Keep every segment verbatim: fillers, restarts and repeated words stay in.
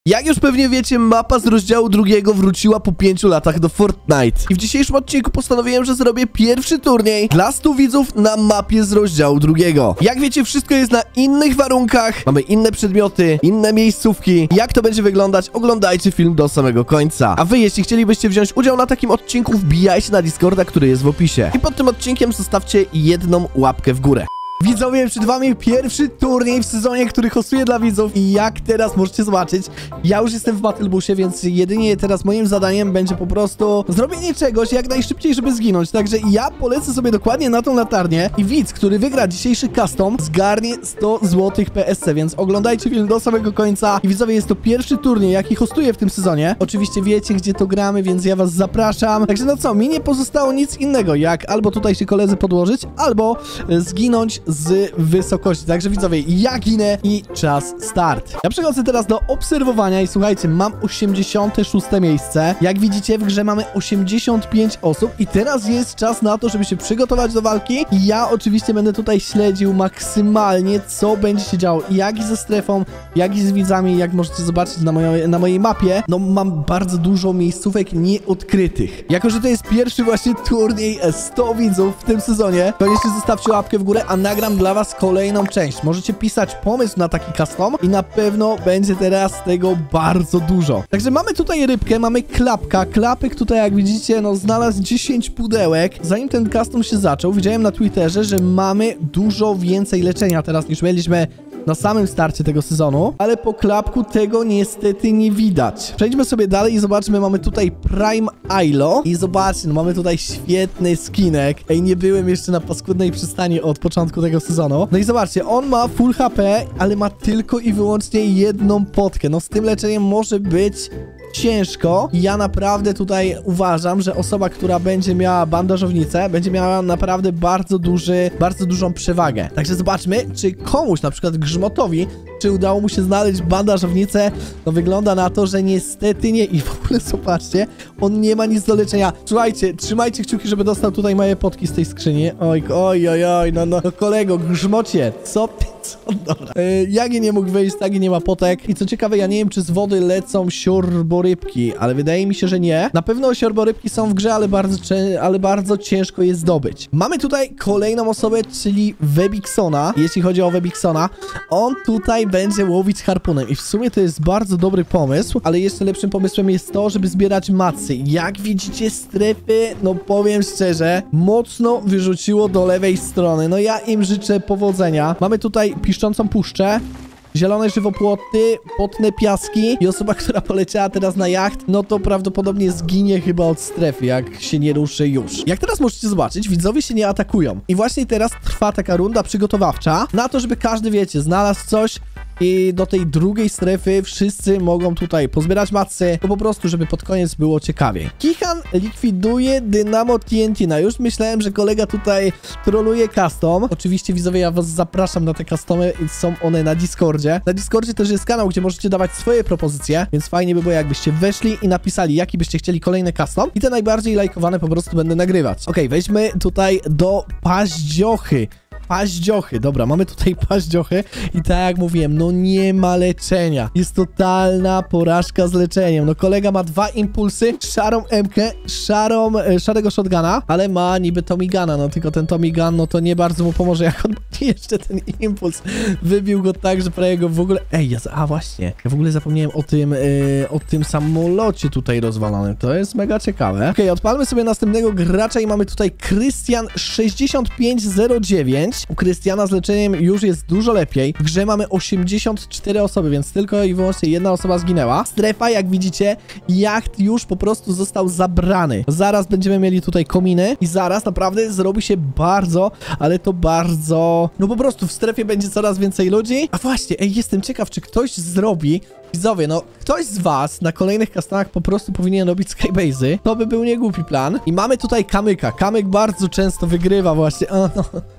Jak już pewnie wiecie, mapa z rozdziału drugiego wróciła po pięciu latach do Fortnite. I w dzisiejszym odcinku postanowiłem, że zrobię pierwszy turniej dla stu widzów na mapie z rozdziału drugiego. Jak wiecie, wszystko jest na innych warunkach, mamy inne przedmioty, inne miejscówki. Jak to będzie wyglądać, oglądajcie film do samego końca. A wy, jeśli chcielibyście wziąć udział na takim odcinku, wbijajcie na Discorda, który jest w opisie. I pod tym odcinkiem zostawcie jedną łapkę w górę. Widzowie, przed wami pierwszy turniej w sezonie, który hostuje dla widzów i jak teraz możecie zobaczyć, ja już jestem w Battlebusie, więc jedynie teraz moim zadaniem będzie po prostu zrobienie czegoś jak najszybciej, żeby zginąć. Także ja polecę sobie dokładnie na tą latarnię i widz, który wygra dzisiejszy custom, zgarnie sto złotych P S C, więc oglądajcie film do samego końca. I widzowie, jest to pierwszy turniej, jaki hostuję w tym sezonie. Oczywiście wiecie, gdzie to gramy, więc ja was zapraszam. Także no co, mi nie pozostało nic innego, jak albo tutaj się koledzy podłożyć, albo zginąć z wysokości. Także widzowie, ja ginę i czas start. Ja przechodzę teraz do obserwowania i słuchajcie, mam osiemdziesiąte szóste miejsce. Jak widzicie, w grze mamy osiemdziesiąt pięć osób i teraz jest czas na to, żeby się przygotować do walki. I ja oczywiście będę tutaj śledził maksymalnie, co będzie się działo, jak i ze strefą, jak i z widzami. Jak możecie zobaczyć na, mojo, na mojej mapie, no mam bardzo dużo miejscówek nieodkrytych. Jako że to jest pierwszy właśnie turniej stu widzów w tym sezonie, koniecznie zostawcie łapkę w górę, a nagram dla was kolejną część. Możecie pisać pomysł na taki custom i na pewno będzie teraz tego bardzo dużo. Także mamy tutaj rybkę, mamy klapka. Klapek tutaj, jak widzicie, no znalazł dziesięć pudełek. Zanim ten custom się zaczął, widziałem na Twitterze, że mamy dużo więcej leczenia teraz niż mieliśmy na samym starcie tego sezonu, ale po klapku tego niestety nie widać. Przejdźmy sobie dalej i zobaczmy, mamy tutaj Prime Ilo i zobaczcie, no mamy tutaj świetny skinek. Ej, nie byłem jeszcze na paskudnej przystani od początku tego sezonu. No i zobaczcie, on ma full H P, ale ma tylko i wyłącznie jedną potkę. No z tym leczeniem może być ciężko. Ja naprawdę tutaj uważam, że osoba, która będzie miała bandażownicę, będzie miała naprawdę bardzo duży, bardzo dużą przewagę. Także zobaczmy, czy komuś, na przykład Grzmotowi, czy udało mu się znaleźć bandażownicę. No wygląda na to, że niestety nie. I w ogóle zobaczcie, on nie ma nic do leczenia. Słuchajcie, trzymajcie kciuki, żeby dostał tutaj moje potki z tej skrzyni. Oj, oj, oj, oj, no, no, no kolego, Grzmocie, co ty, co, dobra. Yy, Jagi nie mógł wyjść, Tagi nie ma potek. I co ciekawe, ja nie wiem, czy z wody lecą siorborybki, ale wydaje mi się, że nie. Na pewno siorborybki są w grze, ale bardzo, ale bardzo ciężko je zdobyć. Mamy tutaj kolejną osobę, czyli Webiksona. Jeśli chodzi o Webiksona, on tutaj będzie łowić harpunem i w sumie to jest bardzo dobry pomysł, ale jeszcze lepszym pomysłem jest to, żeby zbierać macy. Jak widzicie, strefy, no powiem szczerze, mocno wyrzuciło do lewej strony. No ja im życzę powodzenia. Mamy tutaj piszczącą puszczę, zielone żywopłoty, potne piaski i osoba, która poleciała teraz na jacht, no to prawdopodobnie zginie chyba od strefy, jak się nie ruszy już. Jak teraz możecie zobaczyć, widzowie się nie atakują. I właśnie teraz trwa taka runda przygotowawcza na to, żeby każdy, wiecie, znalazł coś i do tej drugiej strefy wszyscy mogą tutaj pozbierać macy, to po prostu, żeby pod koniec było ciekawiej. Kihan likwiduje Dynamo T N T. No już myślałem, że kolega tutaj troluje custom. Oczywiście, widzowie, ja was zapraszam na te customy, są one na Discordzie. Na Discordzie też jest kanał, gdzie możecie dawać swoje propozycje, więc fajnie by było, jakbyście weszli i napisali, jaki byście chcieli kolejny custom i te najbardziej lajkowane po prostu będę nagrywać. Okej, wejdźmy tutaj do paździochy. Paździochy, dobra, mamy tutaj paździochy i tak jak mówiłem, no nie ma leczenia. Jest totalna porażka z leczeniem. No kolega ma dwa impulsy, szarą M-kę, szarą, e, szarego shotguna, ale ma niby Tommy Guna, no tylko ten Tommy Gun, no to nie bardzo mu pomoże, jak on jeszcze ten impuls wybił go tak, że prawie go w ogóle... Ej, ja... a właśnie, ja w ogóle zapomniałem o tym, e, o tym samolocie tutaj rozwalonym. To jest mega ciekawe. Okej, okay, odpalmy sobie następnego gracza i mamy tutaj Krystian sześćdziesiąt pięć zero dziewięć. U Krystiana z leczeniem już jest dużo lepiej. W grze mamy osiemdziesiąt cztery osoby, więc tylko i wyłącznie jedna osoba zginęła. Strefa, jak widzicie, jacht już po prostu został zabrany. Zaraz będziemy mieli tutaj kominy i zaraz naprawdę zrobi się bardzo, ale to bardzo... No po prostu w strefie będzie coraz więcej ludzi. A właśnie, ej, jestem ciekaw, czy ktoś zrobi... Widzowie, no ktoś z was na kolejnych customach po prostu powinien robić skybase'y. To by był niegłupi plan. I mamy tutaj Kamyka. Kamyk bardzo często wygrywa właśnie. O, no.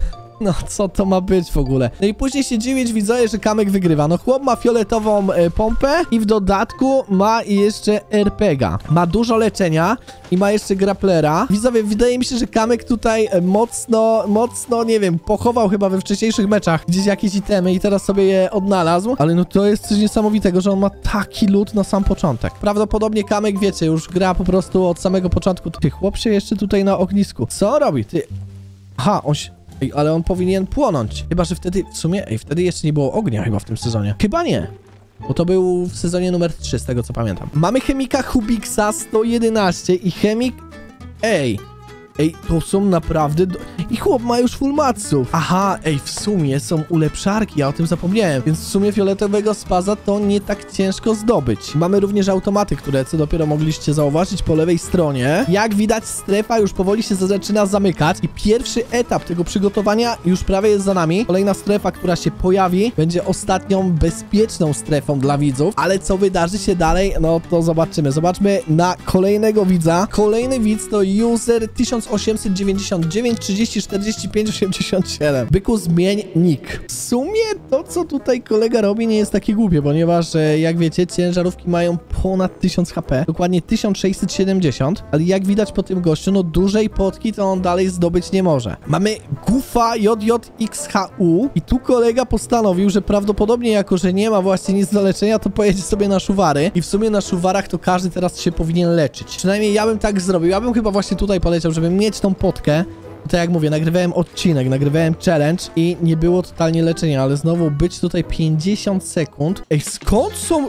No, co to ma być w ogóle? No i później się dziewięć widzowie, że Kamek wygrywa. No, chłop ma fioletową e, pompę i w dodatku ma jeszcze er pe gie a. Ma dużo leczenia i ma jeszcze grapplera. Widzowie, wydaje mi się, że Kamek tutaj e, mocno, mocno, nie wiem, pochował chyba we wcześniejszych meczach gdzieś jakieś itemy i teraz sobie je odnalazł. Ale no to jest coś niesamowitego, że on ma taki loot na sam początek. Prawdopodobnie Kamek, wiecie, już gra po prostu od samego początku. Ty, chłop się jeszcze tutaj na ognisku. Co robi? Ty... Aha, on się... Ej, ale on powinien płonąć. Chyba, że wtedy, w sumie, ej, wtedy jeszcze nie było ognia chyba w tym sezonie. Chyba nie. Bo to był w sezonie numer trzy, z tego co pamiętam. Mamy chemika Hubixa sto jedenaście i chemik... Ej... Ej, to są naprawdę... Do... I chłop ma już full matsów. Aha, ej, w sumie są ulepszarki, ja o tym zapomniałem. Więc w sumie fioletowego spaza to nie tak ciężko zdobyć. Mamy również automaty, które co dopiero mogliście zauważyć po lewej stronie. Jak widać, strefa już powoli się zaczyna zamykać i pierwszy etap tego przygotowania już prawie jest za nami. Kolejna strefa, która się pojawi, będzie ostatnią bezpieczną strefą dla widzów. Ale co wydarzy się dalej, no to zobaczymy. Zobaczmy na kolejnego widza. Kolejny widz to user tysiąc osiemset dziewięćdziesiąt dziewięć trzydzieści czterdzieści pięć osiemdziesiąt siedem. Byku, zmień nick. W sumie to, co tutaj kolega robi, nie jest takie głupie, ponieważ, e, jak wiecie, ciężarówki mają ponad tysiąc HP, dokładnie tysiąc sześćset siedemdziesiąt, ale jak widać po tym gościu, no dużej potki to on dalej zdobyć nie może. Mamy Gufa J J X H U i tu kolega postanowił, że prawdopodobnie jako, że nie ma właśnie nic do leczenia, to pojedzie sobie na szuwary i w sumie na szuwarach to każdy teraz się powinien leczyć. Przynajmniej ja bym tak zrobił. Ja bym chyba właśnie tutaj poleciał, żeby mieć tą potkę. Tak jak mówię, nagrywałem odcinek, nagrywałem challenge i nie było totalnie leczenia, ale znowu być tutaj pięćdziesiąt sekund. Ej, skąd są...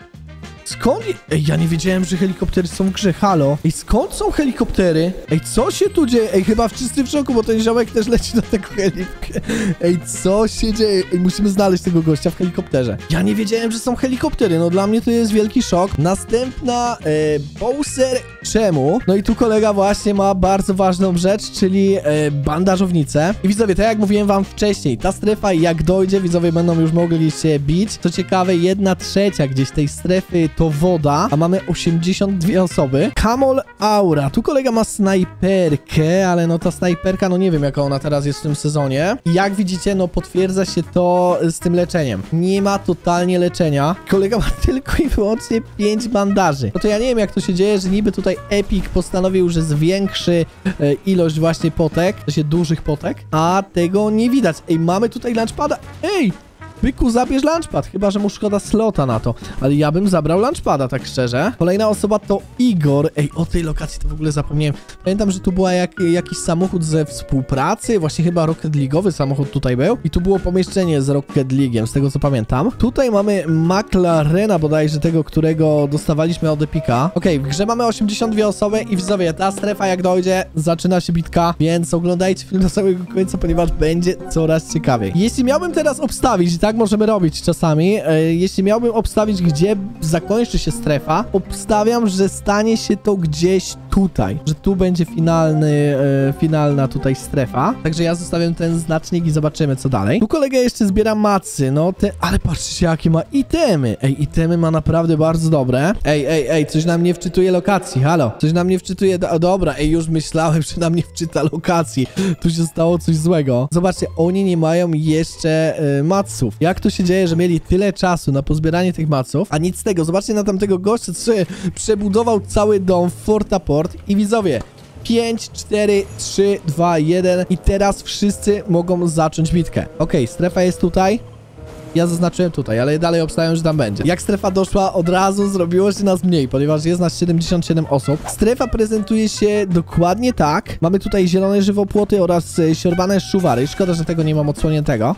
Skąd... Ej, ja nie wiedziałem, że helikoptery są w grze, halo. Ej, skąd są helikoptery? Ej, co się tu dzieje? Ej, chyba wszyscy w szoku, bo ten ziomek też leci na tego helikoptera. Ej, co się dzieje? Ej, musimy znaleźć tego gościa w helikopterze. Ja nie wiedziałem, że są helikoptery, no dla mnie to jest wielki szok. Następna, e, Bowser, czemu? No i tu kolega właśnie ma bardzo ważną rzecz, czyli e, bandażownicę. I widzowie, tak jak mówiłem wam wcześniej, ta strefa jak dojdzie, widzowie będą już mogli się bić. Co ciekawe, jedna trzecia gdzieś tej strefy to woda, a mamy osiemdziesiąt dwie osoby. Kamol Aura. Tu kolega ma snajperkę, ale no ta snajperka, no nie wiem jaka ona teraz jest w tym sezonie. I jak widzicie, no potwierdza się to z tym leczeniem. Nie ma totalnie leczenia. Kolega ma tylko i wyłącznie pięć bandaży. No to ja nie wiem jak to się dzieje, że niby tutaj Epic postanowił, że zwiększy e, ilość właśnie potek, w sensie dużych potek, a tego nie widać. Ej, mamy tutaj lunchpada. Ej! Byku, zabierz lunchpad, chyba że mu szkoda slota na to. Ale ja bym zabrał lunchpada, tak szczerze. Kolejna osoba to Igor. Ej, o tej lokacji to w ogóle zapomniałem. Pamiętam, że tu była jak, jakiś samochód ze współpracy. Właśnie chyba Rocket League'owy samochód tutaj był. I tu było pomieszczenie z Rocket League'em, z tego co pamiętam. Tutaj mamy McLarena bodajże, tego, którego dostawaliśmy od Epica. Okej, okay, w grze mamy osiemdziesiąt dwie osoby i widzowie, ta strefa jak dojdzie, zaczyna się bitka. Więc oglądajcie film do samego końca, ponieważ będzie coraz ciekawiej. Jeśli miałbym teraz obstawić, tak możemy robić czasami. E, jeśli miałbym obstawić, gdzie zakończy się strefa, obstawiam, że stanie się to gdzieś tutaj. Że tu będzie finalny, e, finalna tutaj strefa. Także ja zostawiam ten znacznik i zobaczymy, co dalej. Tu kolega jeszcze zbiera macy, no te... Ale patrzcie, jakie ma itemy. Ej, itemy ma naprawdę bardzo dobre. Ej, ej, ej, coś nam nie wczytuje lokacji, halo. Coś nam nie wczytuje... Do... Dobra, ej, już myślałem, że nam nie wczyta lokacji. Tu się stało coś złego. Zobaczcie, oni nie mają jeszcze e, maców. Jak to się dzieje, że mieli tyle czasu na pozbieranie tych maców, a nic z tego. Zobaczcie na tamtego gościa, co przebudował cały dom w Fortaport i widzowie, pięć, cztery, trzy, dwa, jeden i teraz wszyscy mogą zacząć bitkę. Okej, okay, strefa jest tutaj. Ja zaznaczyłem tutaj, ale dalej obstawiam, że tam będzie. Jak strefa doszła, od razu zrobiło się nas mniej, ponieważ jest nas siedemdziesiąt siedem osób. Strefa prezentuje się dokładnie tak. Mamy tutaj zielone żywopłoty oraz siorbane szuwary. Szkoda, że tego nie mam odsłoniętego.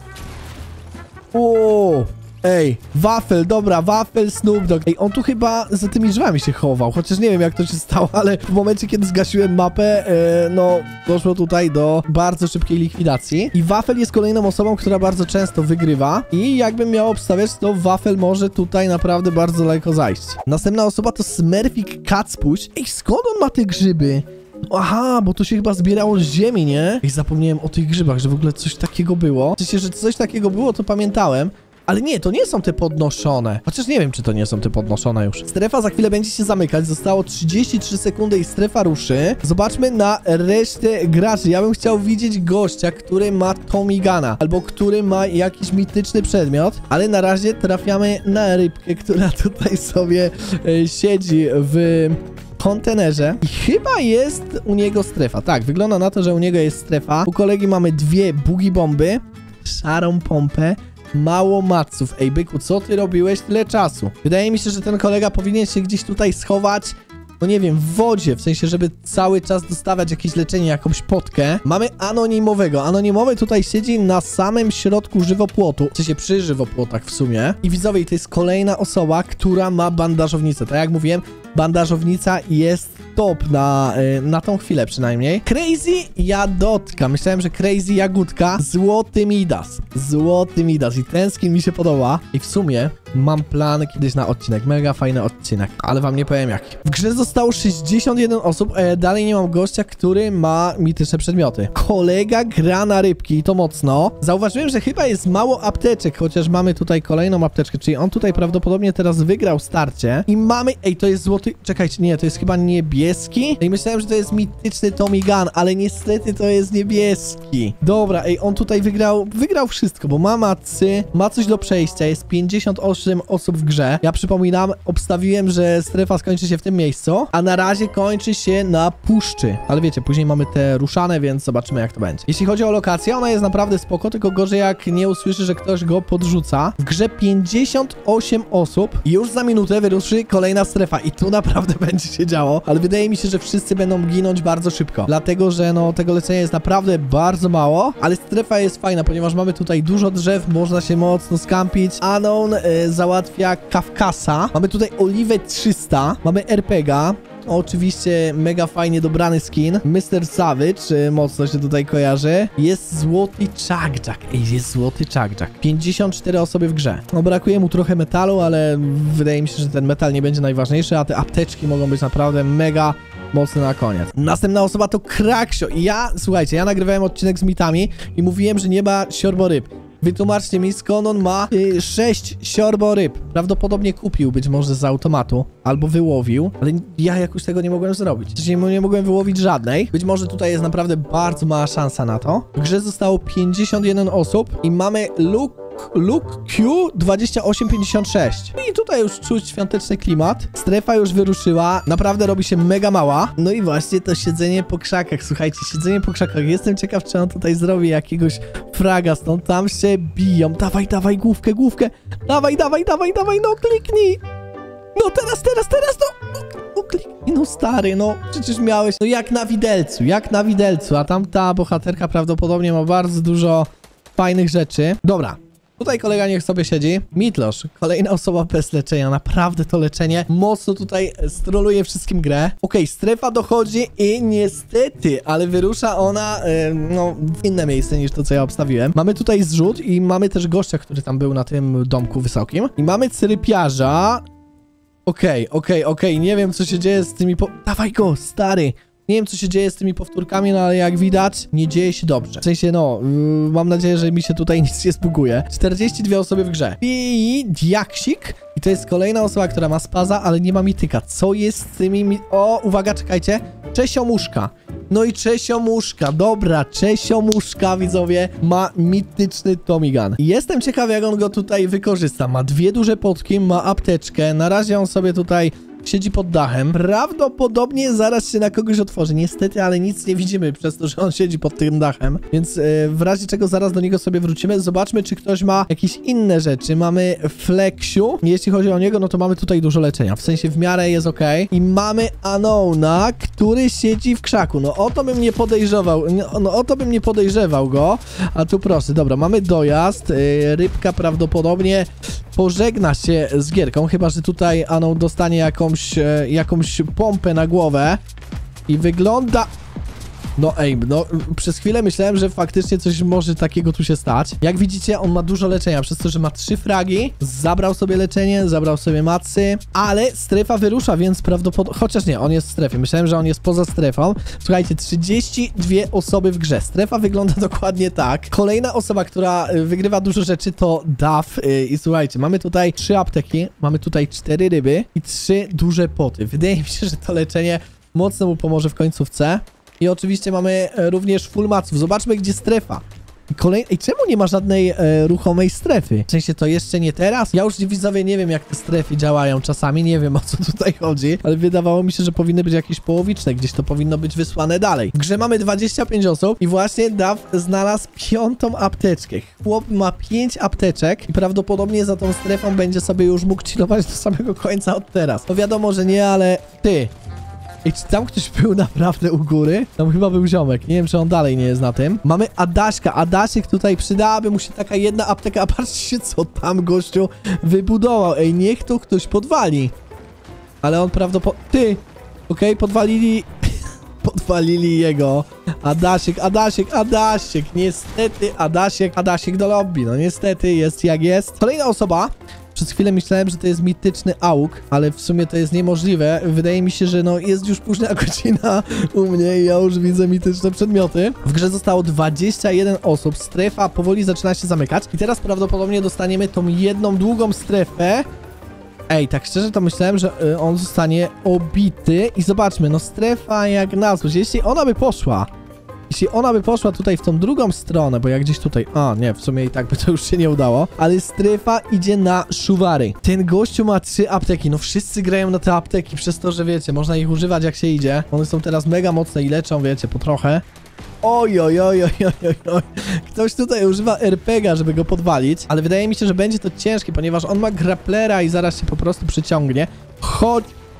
O, ej, wafel, dobra, wafel, Snoop Dogg. Ej, on tu chyba za tymi drzwiami się chował, chociaż nie wiem jak to się stało, ale w momencie, kiedy zgasiłem mapę, e, no, doszło tutaj do bardzo szybkiej likwidacji. I wafel jest kolejną osobą, która bardzo często wygrywa i jakbym miał obstawiać, to wafel może tutaj naprawdę bardzo daleko zajść. Następna osoba to Smurfik Kacpuś. Ej, skąd on ma te grzyby? Aha, bo to się chyba zbierało z ziemi, nie? I zapomniałem o tych grzybach, że w ogóle coś takiego było. W sensie, że coś takiego było, to pamiętałem. Ale nie, to nie są te podnoszone. Chociaż nie wiem, czy to nie są te podnoszone już. Strefa za chwilę będzie się zamykać. Zostało trzydzieści trzy sekundy i strefa ruszy. Zobaczmy na resztę graczy. Ja bym chciał widzieć gościa, który ma Tommy Guna, albo który ma jakiś mityczny przedmiot, ale na razie trafiamy na rybkę, która tutaj sobie e, siedzi w kontenerze i chyba jest u niego strefa. Tak, wygląda na to, że u niego jest strefa. U kolegi mamy dwie bugi bomby, szarą pompę, mało maców. Ej, byku, co ty robiłeś tyle czasu? Wydaje mi się, że ten kolega powinien się gdzieś tutaj schować, no nie wiem, w wodzie, w sensie, żeby cały czas dostawać jakieś leczenie, jakąś potkę. Mamy anonimowego. Anonimowy tutaj siedzi na samym środku żywopłotu, w sensie przy żywopłotach w sumie. I widzowie, to jest kolejna osoba, która ma bandażownicę. Tak jak mówiłem, bandażownica jest top na, yy, na tą chwilę przynajmniej. Crazy Jadotka. Myślałem, że Crazy Jagódka. Złoty Midas. Złoty Midas. I ten skin mi się podoba. I w sumie mam plan kiedyś na odcinek. Mega fajny odcinek. Ale wam nie powiem jaki. W grze zostało sześćdziesiąt jeden osób. E, dalej nie mam gościa, który ma mityczne przedmioty. Kolega gra na rybki i to mocno. Zauważyłem, że chyba jest mało apteczek, chociaż mamy tutaj kolejną apteczkę. Czyli on tutaj prawdopodobnie teraz wygrał starcie. I mamy... Ej, to jest złoty... Czekajcie, nie, to jest chyba niebieski. I myślałem, że to jest mityczny Tommy Gun, ale niestety to jest niebieski. Dobra, ej, on tutaj wygrał, wygrał wszystko, bo ma macy, ma coś do przejścia, jest pięćdziesiąt osiem osób w grze. Ja przypominam, obstawiłem, że strefa skończy się w tym miejscu, a na razie kończy się na puszczy. Ale wiecie, później mamy te ruszane, więc zobaczymy, jak to będzie. Jeśli chodzi o lokację, ona jest naprawdę spoko, tylko gorzej jak nie usłyszy, że ktoś go podrzuca. W grze pięćdziesiąt osiem osób. Już za minutę wyruszy kolejna strefa i tu naprawdę będzie się działo, ale wydaje mi się, że wszyscy będą ginąć bardzo szybko. Dlatego, że no tego leczenia jest naprawdę bardzo mało, ale strefa jest fajna, ponieważ mamy tutaj dużo drzew, można się mocno skampić. Anon y, załatwia Kafkasa. Mamy tutaj Oliwę trzysta, mamy er pe gie a. Oczywiście mega fajnie dobrany skin. mister Savage, y, mocno się tutaj kojarzy. Jest złoty Chuckjack. Ej, jest złoty Chuckjack. pięćdziesiąt cztery osoby w grze. No, brakuje mu trochę metalu, ale wydaje mi się, że ten metal nie będzie najważniejszy, a te apteczki mogą być naprawdę mega mocne na koniec. Następna osoba to Kraksio. I ja, słuchajcie, ja nagrywałem odcinek z mitami i mówiłem, że nie ma siorboryb. Wytłumaczcie mi, skąd on ma y, sześć siorboryb. Prawdopodobnie kupił być może z automatu, albo wyłowił, ale ja jakoś tego nie mogłem zrobić. W sensie nie mogłem wyłowić żadnej. Być może tutaj jest naprawdę bardzo mała szansa na to. W grze zostało pięćdziesiąt jeden osób i mamy Luke Luke Q dwadzieścia osiem pięćdziesiąt sześć. I tutaj już czuć świąteczny klimat. Strefa już wyruszyła. Naprawdę robi się mega mała. No i właśnie to siedzenie po krzakach. Słuchajcie, siedzenie po krzakach. Jestem ciekaw, czy on tutaj zrobi jakiegoś fraga stąd. Tam się biją. Dawaj, dawaj, główkę, główkę. Dawaj, dawaj, dawaj, dawaj, no kliknij. No teraz, teraz, teraz, no. No, no kliknij, no stary, no. Przecież miałeś, no jak na widelcu, jak na widelcu. A tamta bohaterka prawdopodobnie ma bardzo dużo fajnych rzeczy. Dobra. Tutaj kolega niech sobie siedzi. Mitlosz, kolejna osoba bez leczenia. Naprawdę to leczenie mocno tutaj stroluje wszystkim grę. Okej, okay, strefa dochodzi i niestety, ale wyrusza ona yy, no, w inne miejsce niż to, co ja obstawiłem. Mamy tutaj zrzut i mamy też gościa, który tam był na tym domku wysokim. I mamy cyrypiarza. Okej, okay, okej, okay, okej. Okay. Nie wiem, co się dzieje z tymi po... Dawaj go, stary! Nie wiem, co się dzieje z tymi powtórkami, no ale jak widać, nie dzieje się dobrze. W sensie, no, yy, mam nadzieję, że mi się tutaj nic nie zbuguje. czterdzieści dwie osoby w grze. I Diaksik. I to jest kolejna osoba, która ma spaza, ale nie ma mityka. Co jest z tymi... Mi o, uwaga, czekajcie. Czesiomuszka. No i Czesiomuszka. Dobra, Czesiomuszka, widzowie, ma mityczny Tommy Gun. I jestem ciekaw, jak on go tutaj wykorzysta. Ma dwie duże potki, ma apteczkę. Na razie on sobie tutaj... siedzi pod dachem. Prawdopodobnie zaraz się na kogoś otworzy. Niestety, ale nic nie widzimy przez to, że on siedzi pod tym dachem. Więc yy, w razie czego zaraz do niego sobie wrócimy. Zobaczmy, czy ktoś ma jakieś inne rzeczy. Mamy Flexiu. Jeśli chodzi o niego, no to mamy tutaj dużo leczenia. W sensie w miarę jest ok. I mamy Anona, który siedzi w krzaku. No o to bym nie podejrzewał. No, no o to bym nie podejrzewał go. A tu proszę. Dobra, mamy dojazd. Yy, rybka prawdopodobnie pożegna się z gierką. Chyba że tutaj Anon dostanie jakąś Jakąś pompę na głowę i wygląda... No ej, no przez chwilę myślałem, że faktycznie coś może takiego tu się stać. Jak widzicie, on ma dużo leczenia, przez to, że ma trzy fragi, zabrał sobie leczenie, zabrał sobie macy, ale strefa wyrusza, więc prawdopodobnie... Chociaż nie, on jest w strefie. Myślałem, że on jest poza strefą. Słuchajcie, trzydzieści dwie osoby w grze. Strefa wygląda dokładnie tak. Kolejna osoba, która wygrywa dużo rzeczy, to Duff. I słuchajcie, mamy tutaj trzy apteki, mamy tutaj cztery ryby i trzy duże poty. Wydaje mi się, że to leczenie mocno mu pomoże w końcówce. I oczywiście mamy również full maców. Zobaczmy, gdzie strefa. I kolej... Ej, czemu nie ma żadnej e, ruchomej strefy? W sensie to jeszcze nie teraz? Ja już widzowie nie wiem, jak te strefy działają czasami, nie wiem, o co tutaj chodzi, ale wydawało mi się, że powinny być jakieś połowiczne, gdzieś to powinno być wysłane dalej. W grze mamy dwadzieścia pięć osób i właśnie Duff znalazł piątą apteczkę. Chłop ma pięć apteczek i prawdopodobnie za tą strefą będzie sobie już mógł chillować do samego końca od teraz. No wiadomo, że nie, ale ty... I czy tam ktoś był naprawdę u góry? Tam chyba był ziomek. Nie wiem, czy on dalej nie jest na tym. Mamy Adaśka. Adasiek tutaj przydałaby mu się taka jedna apteka. A patrzcie, co tam gościu wybudował. Ej, niech to ktoś podwali. Ale on prawdopodobnie... Ty! Okej, okay, podwalili... podwalili jego. Adasiek, Adasiek, Adasiek. Niestety, Adasiek, Adasiek do lobby. No niestety, jest jak jest. Kolejna osoba. Przez chwilę myślałem, że to jest mityczny auk, ale w sumie to jest niemożliwe. Wydaje mi się, że no jest już późna godzina u mnie i ja już widzę mityczne przedmioty. W grze zostało dwadzieścia jeden osób, strefa powoli zaczyna się zamykać i teraz prawdopodobnie dostaniemy tą jedną długą strefę. Ej, tak szczerze to myślałem, że y, on zostanie obity i zobaczmy, no strefa jak nazwać, jeśli ona by poszła... Jeśli ona by poszła tutaj w tą drugą stronę, bo jak gdzieś tutaj... A, nie, w sumie i tak by to już się nie udało. Ale strefa idzie na szuwary. Ten gościu ma trzy apteki. No wszyscy grają na te apteki przez to, że wiecie, można ich używać jak się idzie. One są teraz mega mocne i leczą, wiecie, po trochę. Oj, oj, oj, oj, oj, oj. Ktoś tutaj używa er pe ga, żeby go podwalić. Ale wydaje mi się, że będzie to ciężkie, ponieważ on ma grapplera i zaraz się po prostu przyciągnie. Chodź...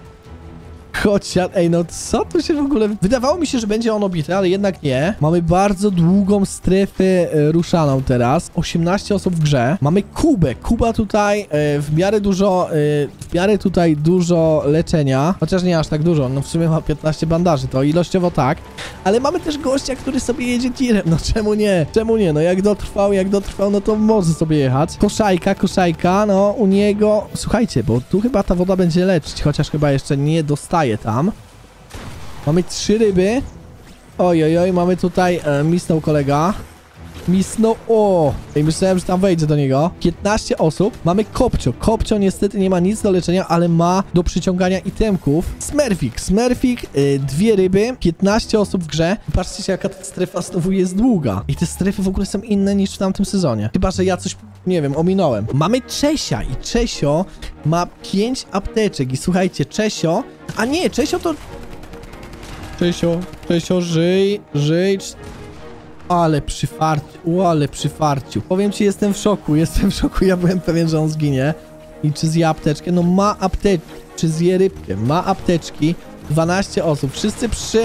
Chodź, ej, no co tu się w ogóle... Wydawało mi się, że będzie on obity, ale jednak nie. Mamy bardzo długą strefę e, ruszaną teraz. osiemnaście osób w grze. Mamy Kubę. Kuba tutaj e, w miarę dużo... E, w miarę tutaj dużo leczenia. Chociaż nie aż tak dużo. No w sumie ma piętnaście bandaży, to ilościowo tak. Ale mamy też gościa, który sobie jedzie tirem. No czemu nie? Czemu nie? No jak dotrwał, jak dotrwał, no to może sobie jechać. Koszajka, koszajka, no u niego... Słuchajcie, bo tu chyba ta woda będzie leczyć, chociaż chyba jeszcze nie dostaje tam. Mamy trzy ryby. Oj, oj, oj, mamy tutaj... E, misnął kolega. Misnął... O! Ej, myślałem, że tam wejdzie do niego. piętnaście osób. Mamy Kopcio. Kopcio niestety nie ma nic do leczenia, ale ma do przyciągania itemków. Smurfik. Smurfik, y, dwie ryby, piętnaście osób w grze. Patrzcie się, jaka ta strefa znowu jest długa. I te strefy w ogóle są inne niż w tamtym sezonie. Chyba, że ja coś, nie wiem, ominąłem. Mamy Czesia i Czesio ma pięć apteczek. I słuchajcie, Czesio... A nie, Czesio to... Czesio, Czesio, żyj, żyj... Ale przy farciu, ale przy farciu. Powiem ci, jestem w szoku, jestem w szoku. Ja byłem pewien, że on zginie. I czy zje apteczkę? No ma apteczkę. Czy zje rybkę? Ma apteczki. dwanaście osób. Wszyscy przy...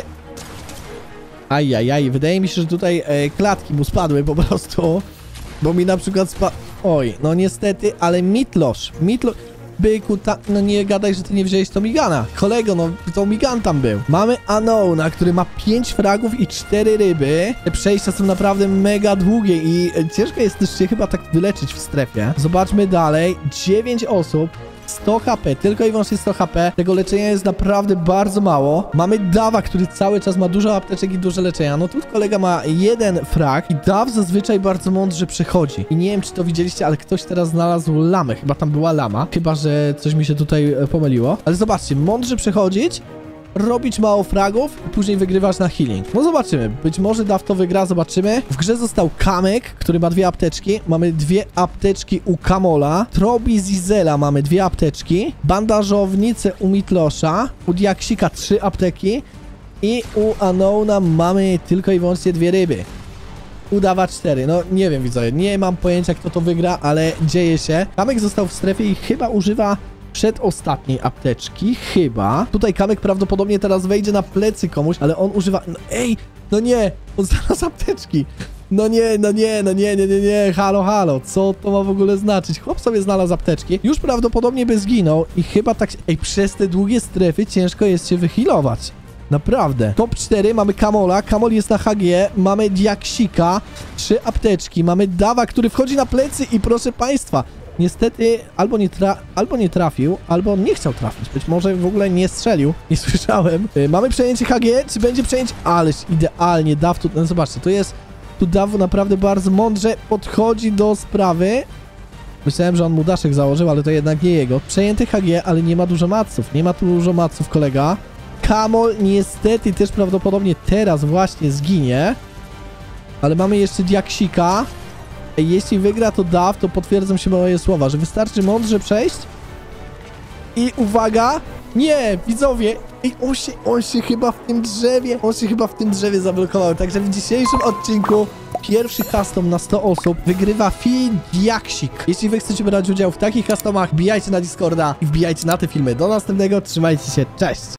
Ajajaj, wydaje mi się, że tutaj e, klatki mu spadły po prostu. Bo mi na przykład spadł... Oj, no niestety, ale Mitlosz. Mitlosz... Byku, ta... no nie gadaj, że ty nie wziąłeś Tomigana. Kolego, no to Migan tam był. Mamy Unknowna, który ma pięć fragów i cztery ryby. Te przejścia są naprawdę mega długie i ciężko jest też się chyba tak wyleczyć w strefie. Zobaczmy dalej. dziewięć osób. sto HP, tylko i wyłącznie sto HP. Tego leczenia jest naprawdę bardzo mało. Mamy Dawa, który cały czas ma dużo apteczek i dużo leczenia. No tu kolega ma jeden frag i Daw zazwyczaj bardzo mądrze przechodzi. I nie wiem, czy to widzieliście, ale ktoś teraz znalazł lamę. Chyba tam była lama. Chyba, że coś mi się tutaj pomyliło. Ale zobaczcie, mądrze przechodzić, robić mało fragów i później wygrywasz na healing. No zobaczymy. Być może Daw to wygra, zobaczymy. W grze został Kamek, który ma dwie apteczki. Mamy dwie apteczki u Kamola. Trobi Zizela mamy dwie apteczki. Bandażownicę u Mitlosza. U Diaksika trzy apteki. I u Unknowna mamy tylko i wyłącznie dwie ryby. U Dawa cztery. No nie wiem, widzowie. Nie mam pojęcia, kto to wygra, ale dzieje się. Kamek został w strefie i chyba używa przedostatniej apteczki, chyba. Tutaj Kamek prawdopodobnie teraz wejdzie na plecy komuś, ale on używa... No, ej, no nie, on znalazł apteczki. No nie, no nie, no nie, nie, nie, nie, halo, halo, co to ma w ogóle znaczyć? Chłop sobie znalazł apteczki, już prawdopodobnie by zginął i chyba tak... Ej, przez te długie strefy ciężko jest się wyhealować. Naprawdę. Top cztery mamy Kamola. Kamol jest na H G. Mamy Diaksika. Trzy apteczki. Mamy Dawa, który wchodzi na plecy i proszę państwa, niestety albo nie, tra albo nie trafił, albo nie chciał trafić. Być może w ogóle nie strzelił. Nie słyszałem. Yy, mamy przejęcie H G. Czy będzie przejęcie? Ależ idealnie. Daw tu... No zobaczcie, to jest... Tu Dawu naprawdę bardzo mądrze podchodzi do sprawy. Myślałem, że on mu daszek założył, ale to jednak nie jego. Przejęty H G, ale nie ma dużo maców. Nie ma tu dużo maców, kolega. Kamol niestety też prawdopodobnie teraz właśnie zginie. Ale mamy jeszcze Diaksika. Jeśli wygra to Daw, to potwierdzą się moje słowa, że wystarczy mądrze przejść. I uwaga! Nie, widzowie! I on się, on się chyba w tym drzewie, on się chyba w tym drzewie zablokował. Także w dzisiejszym odcinku pierwszy custom na sto osób wygrywa Diaksik. Jeśli wy chcecie brać udział w takich customach, wbijajcie na Discorda i wbijajcie na te filmy. Do następnego, trzymajcie się, cześć!